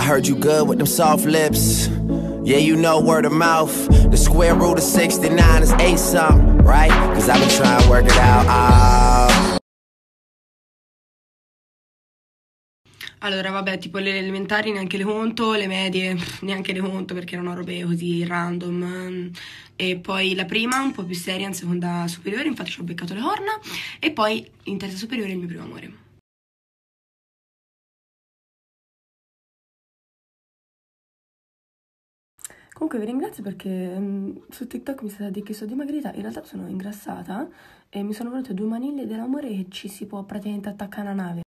heard you good with them soft lips. Yeah, you know word of mouth. The square root of 69 is 8 something, right? Cause I've been trying to work it out. Allora, vabbè, tipo le elementari neanche le conto, le medie neanche le conto perché erano robe così random. E poi la prima un po' più seria in seconda superiore, infatti ci ho beccato le corna. E poi in terza superiore il mio primo amore. Comunque vi ringrazio perché su TikTok mi state dire che sono dimagrita, in realtà sono ingrassata e mi sono venute 2 maniglie dell'amore che ci si può praticamente attaccare a una nave.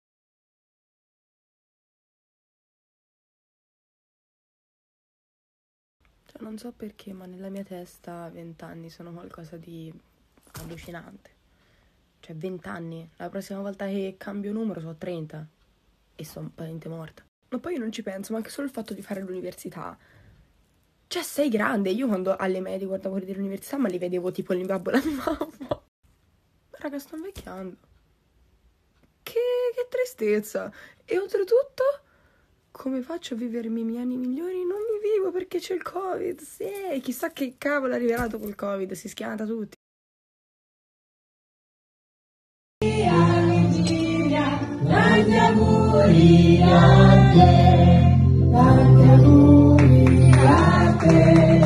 Cioè, non so perché, ma nella mia testa 20 anni sono qualcosa di allucinante. Cioè 20 anni, la prossima volta che cambio numero sono 30 e sono praticamente morta. Ma poi io non ci penso, ma anche solo il fatto di fare l'università. Cioè, sei grande. Io quando alle medie guardavo quelli dell'università, ma li vedevo tipo il babbo e la mamma. Raga, sto invecchiando. Che tristezza. E oltretutto, come faccio a vivermi i miei anni migliori? Non li vivo perché c'è il Covid. Sì, chissà che cavolo arriverà dopo il Covid. Si schianta tutti. Tanti auguri a te. Tanti auguri a te.